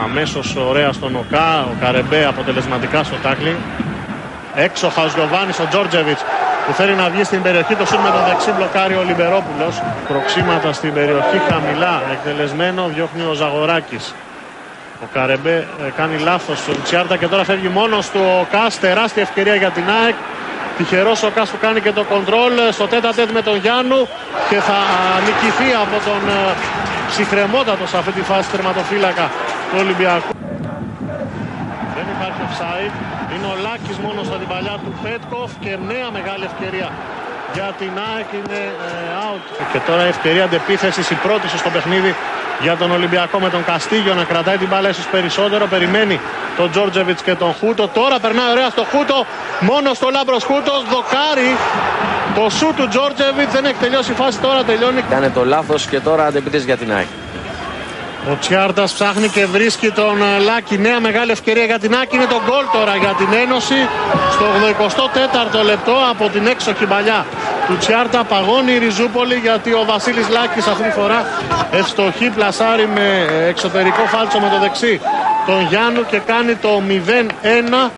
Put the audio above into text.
αμέσως ωραία στον Οκά. Ο Καρεμπέ αποτελεσματικά στο τάκλινγκ. Έξω Χαζιωβάνης, ο Τζόρτζεβιτς που θέλει να βγει στην περιοχή. Το σουτ με τον δεξί μπλοκάρει ο Λιμπερόπουλος. Προξήματα στην περιοχή, χαμηλά εκτελεσμένο, διώχνει ο Ζαγοράκης. Ο Καρεμπέ κάνει λάθος ο Τσιάρτα και τώρα φεύγει μόνος του ο Κας. Τεράστια ευκαιρία για την ΑΕΚ. Τυχερός ο Κας που κάνει και το κοντρόλ στο τέτα-τέτ με τον Γιάννου και θα νικηθεί από τον ψυχρεμότατο σε αυτή τη φάση τερματοφύλακα του Ολυμπιακού. Δεν υπάρχει offside. Είναι ο Λάκης μόνο στα την παλιά του Πέτκοφ και νέα μεγάλη ευκαιρία για την ΑΕΚ, είναι out. Και τώρα η ευκαιρία αντεπίθεσης, η πρώτη στο παιχνίδι για τον Ολυμπιακό με τον Καστίγιο να κρατάει την μπάλα ίσως περισσότερο. Περιμένει τον Τζόρτζεβιτς και τον Χούτο. Τώρα περνάει ωραία στο Χούτο. Μόνο στο Λάμπρος Χούτος. Δοκάρει το σουτ του Τζόρτζεβιτς. Δεν έχει τελειώσει η φάση, τώρα τελειώνει. Κάνε το λάθος και τώρα αντεπιτές για την ΑΕΚ. Ο Τσιάρτας ψάχνει και βρίσκει τον Λάκη. Νέα μεγάλη ευκαιρία για την ΑΕΚ. Είναι το γκολ τώρα για την Ένωση στο 84ο λεπτό από την έξοχη παλιά του Τσιάρτα. Παγώνει η Ριζούπολη γιατί ο Βασίλης Λάκης αυτή τη φορά ευστοχή, πλασάρει με εξωτερικό φάλτσο με το δεξί τον Γιάννου και κάνει το 0-1.